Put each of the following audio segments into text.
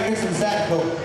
Here's some Zydeco.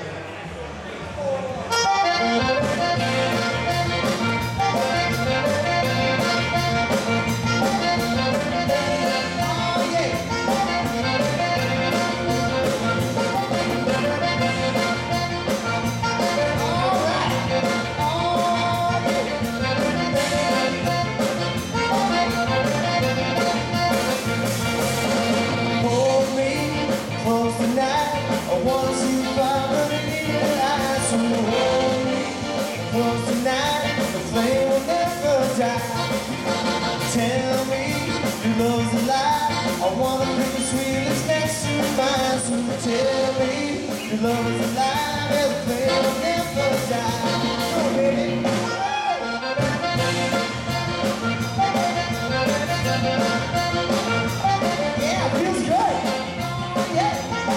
Tell me your love's a lie. I wanna put the sweet lips next to mine. So tell me your love is a lie. The flame will never die. Oh, baby. Yeah, it feels good. Yeah.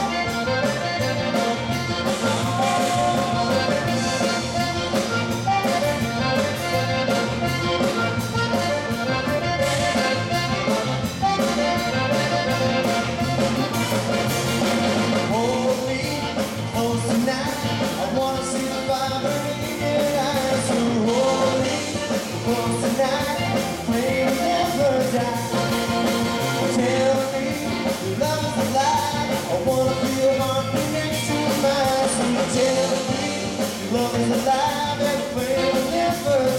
Love is alive and the flame will never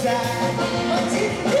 die.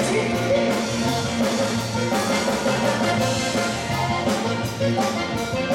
Thank you.